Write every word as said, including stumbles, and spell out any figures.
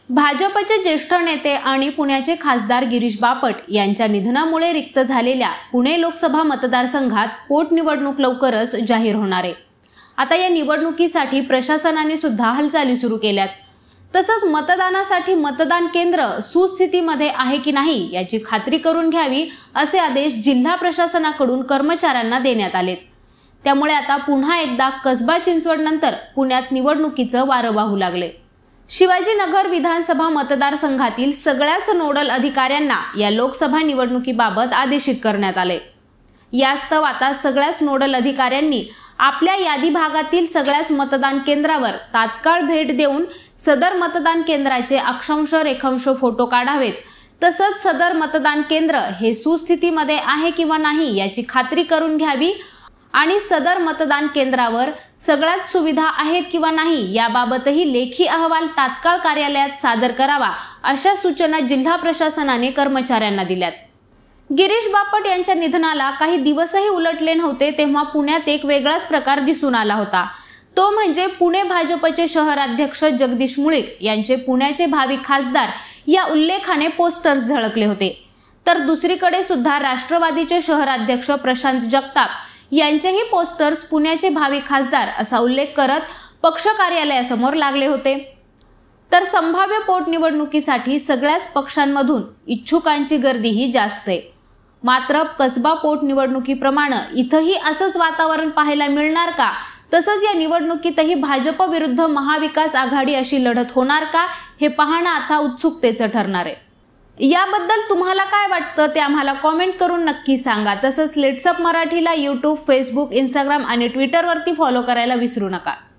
भाजपचे ज्येष्ठ नेते आणि पुण्याचे खासदार गिरीश बापट यांच्या निधनामुळे रिक्त झालेल्या पुणे लोकसभा मतदारसंघात पोटनिवडणूक लवकरच जाहीर होणार आहे। आता या निवडणुकीसाठी प्रशासनाने सुद्धा हालचाली सुरू केल्यात। तसंच मतदानासाठी मतदान केंद्र सुस्थितीमध्ये आहे की नाही याची खात्री करून घ्यावी असे आदेश जिल्हा प्रशासनाकडून कर्मचाऱ्यांना देण्यात आलेत। त्यामुळे आता पुन्हा एकदा कसबा चिंचवड नंतर पुण्यात निवडणुकीचं वारं वाहू लागले। शिवाजीनगर विधानसभा मतदारसंघातील सगळ्याच नोडल अधिकाऱ्यांना या लोकसभा निवडणुकीबाबत आदेशित करण्यात आले। यास्तव आता सगळ्याच नोडल अधिकाऱ्यांनी आपल्या यादी भागातील सगळ्याच मतदान केंद्रावर तात्काळ भेट देऊन सदर मतदान केंद्राचे अक्षांश रेखांश फोटो काढावेत। तसंच सदर मतदान केंद्र हे सुस्थितीमध्ये आहे किंवा नाही याची खात्री करून घ्यावी आणि सदर मतदान केंद्रावर सगळ्याच सुविधा आहेत किंवा नाही याबाबतही लेखी अहवाल तात्काळ कार्यालयात सादर करावा अशा सूचना जिल्हा प्रशासनाने कर्मचाऱ्यांना दिल्यात। गिरीश बापट यांच्या निधनाला काही दिवसही उलटले नव्हते तेव्हा पुण्यात एक वेगळाच प्रकार दिसून आला होता। तो म्हणजे पुणे भाजपचे शहराध्यक्ष जगदीश मुळीक यांचे पुण्याचे भावी खासदार या उल्लेखाने पोस्टर्स झळकले होते। तर दुसरीकडे सुद्धा राष्ट्रवादीचे शहराध्यक्ष प्रशांत जगताप यांचेही पोस्टर्स पुण्याचे भावी खासदार असा उल्लेख करत पक्ष कार्यालयासमोर लागले होते। तर संभाव्य पोटनिवडणुकीसाठी सगळ्याच पक्षांमधून इच्छुकांची गर्दीही जास्त आहे। मात्र कसबा पोटनिवडणुकीप्रमाणे इथंही असंच वातावरण पाहायला मिळणार का? तसंच या निवडणुकीतही भाजप विरुद्ध महाविकास आघाडी अशी लढत होणार का हे पाहणं आता उत्सुकतेचं ठरणार आहे। याबद्दल तुम्हाला काय वाटतं ते आम्हाला कमेंट करून नक्की सांगा। तसंच लेट्स अप मराठीला यूट्यूब, फेसबुक, इंस्टाग्राम आणि ट्विटरवरती फॉलो करायला विसरू नका।